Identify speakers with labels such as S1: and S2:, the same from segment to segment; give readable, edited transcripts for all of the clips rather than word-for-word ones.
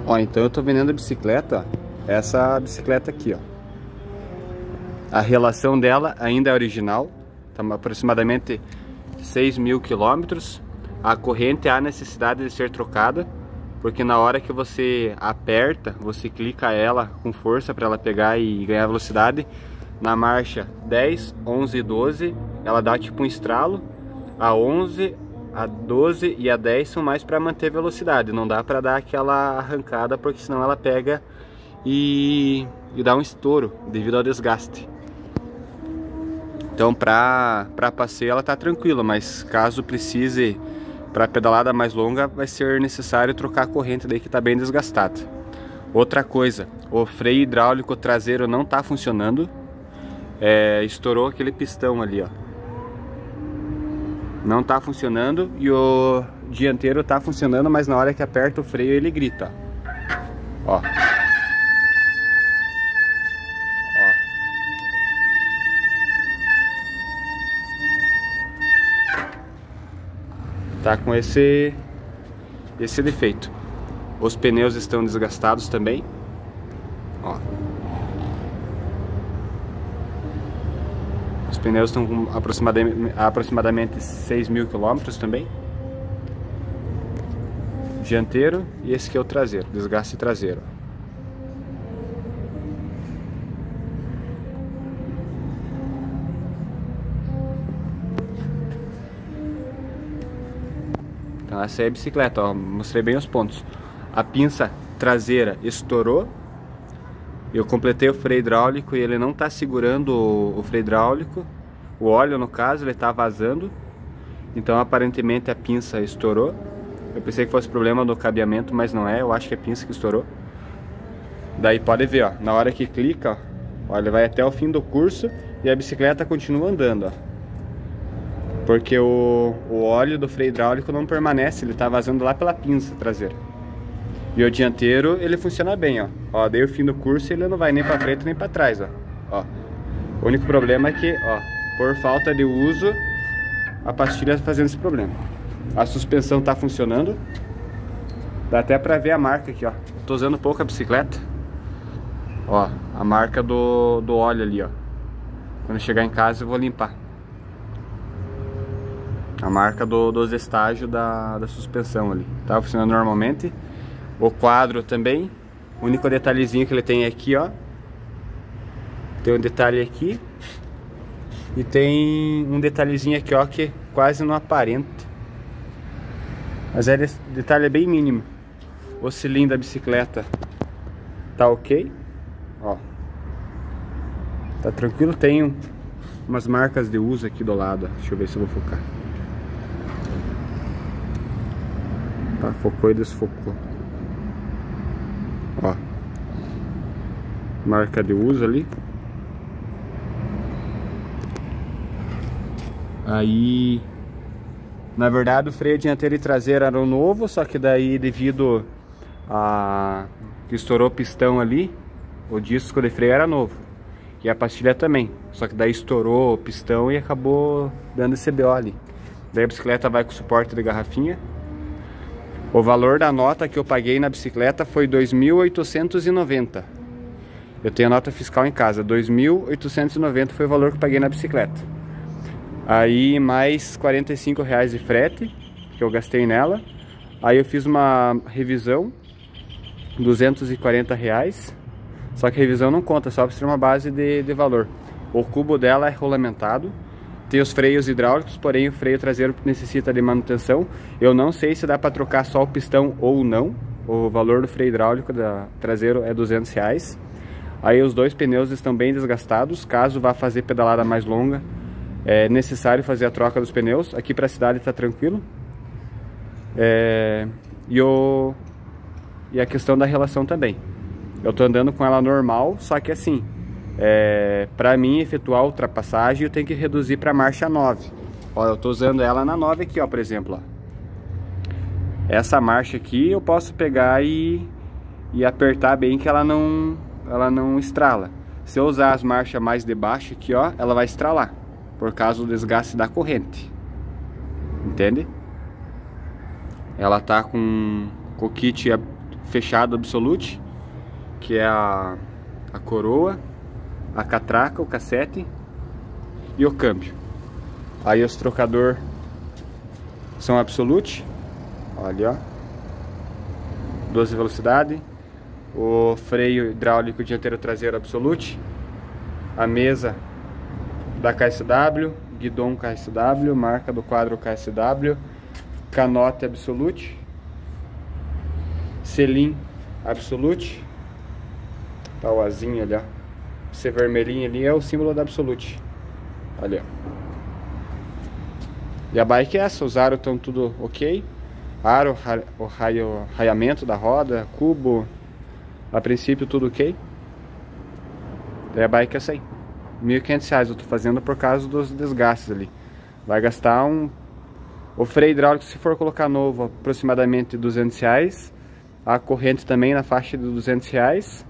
S1: Ó, então eu tô vendendo a bicicleta, ó. Essa bicicleta aqui, ó. A relação dela ainda é original, tá aproximadamente 6.000 quilômetros. A corrente há necessidade de ser trocada, porque na hora que você aperta, você clica ela com força para ela pegar e ganhar velocidade. Na marcha 10, 11 e 12, ela dá tipo um estralo. A 11, a 12 e a 10 são mais para manter velocidade, não dá para dar aquela arrancada, porque senão ela pega e dá um estouro devido ao desgaste. Então para passeio ela tá tranquila, mas caso precise para pedalada mais longa vai ser necessário trocar a corrente daí que tá bem desgastada. Outra coisa, o freio hidráulico traseiro não tá funcionando, estourou aquele pistão ali, ó. Não tá funcionando, e o dianteiro tá funcionando, mas na hora que aperta o freio ele grita, ó. Tá com esse defeito. Os pneus estão desgastados também, ó. Os pneus estão com aproximadamente 6.000 quilômetros também. Dianteiro, e esse aqui é o traseiro, desgaste traseiro. Então essa é a bicicleta, ó, mostrei bem os pontos. A pinça traseira estourou. Eu completei o freio hidráulico e ele não está segurando o freio hidráulico. O óleo, no caso, ele está vazando. Então aparentemente a pinça estourou. Eu pensei que fosse problema do cabeamento, mas não é. Eu acho que é a pinça que estourou. Daí pode ver, ó, na hora que clica, ó, ele vai até o fim do curso e a bicicleta continua andando, ó. Porque o óleo do freio hidráulico não permanece, ele tá vazando lá pela pinça traseira. E o dianteiro, ele funciona bem, ó. Ó, dei o fim do curso e ele não vai nem pra frente nem pra trás, ó. Ó. O único problema é que, ó, por falta de uso, a pastilha tá fazendo esse problema. A suspensão tá funcionando. Dá até pra ver a marca aqui, ó. Tô usando pouco a bicicleta. Ó, a marca do óleo ali, ó. Quando chegar em casa eu vou limpar. A marca dos estágios da suspensão ali. Tá funcionando normalmente. O quadro também. O único detalhezinho que ele tem aqui, ó. Tem um detalhe aqui. E tem um detalhezinho aqui, ó, que quase não aparenta. Mas é detalhe bem mínimo. O cilindro da bicicleta tá ok. Ó. Tá tranquilo. Tem umas marcas de uso aqui do lado. Deixa eu ver se eu vou focar. Tá, focou e desfocou. Ó. Marca de uso ali. Aí, na verdade, o freio dianteiro e traseiro eram novo, só que daí devido a que estourou o pistão ali, o disco de freio era novo. E a pastilha também, só que daí estourou o pistão e acabou dando esse BO ali. Daí a bicicleta vai com suporte de garrafinha. O valor da nota que eu paguei na bicicleta foi 2.890. Eu tenho a nota fiscal em casa, 2.890 foi o valor que eu paguei na bicicleta. Aí mais R$45 de frete que eu gastei nela. Aí eu fiz uma revisão, R$240. Só que a revisão não conta, só para ser uma base de valor. O cubo dela é regulamentado. Tem os freios hidráulicos, porém o freio traseiro necessita de manutenção. Eu não sei se dá para trocar só o pistão ou não. O valor do freio hidráulico traseiro é R$200. Aí os dois pneus estão bem desgastados. Caso vá fazer pedalada mais longa, é necessário fazer a troca dos pneus. Aqui para a cidade está tranquilo. E a questão da relação também. Eu tô andando com ela normal, só que assim, para mim efetuar a ultrapassagem eu tenho que reduzir para marcha 9. Ó, eu tô usando ela na 9 aqui, ó, por exemplo, ó. Essa marcha aqui eu posso pegar e apertar bem que ela não estrala. Se eu usar as marchas mais de baixo aqui, ó, ela vai estralar, por causa do desgaste da corrente. Entende? Ela tá com o kit fechado Absolute, que é a coroa, a catraca, o cassete e o câmbio. Aí os trocador são Absolute, olha, ó, 12 velocidade, o freio hidráulico dianteiro traseiro Absolute, a mesa da KSW, guidon KSW, marca do quadro KSW, canote Absolute, selim Absolute, tá o azinho ali, ó, esse vermelhinho ali é o símbolo da Absolute, olha, ó. E a bike é essa, os aros estão tudo ok, aro, o raiamento da roda, cubo, a princípio tudo ok. Daí a bike é essa aí, R$1.500 eu tô fazendo por causa dos desgastes ali. Vai gastar o freio hidráulico, se for colocar novo, aproximadamente R$200. A corrente também na faixa de R$200.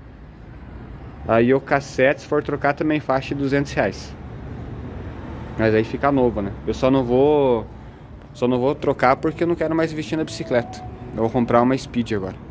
S1: Aí o cassete, se for trocar, também faixa de R$200. Mas aí fica novo, né? Eu só não vou trocar porque eu não quero mais investir na bicicleta. Eu vou comprar uma Speed agora.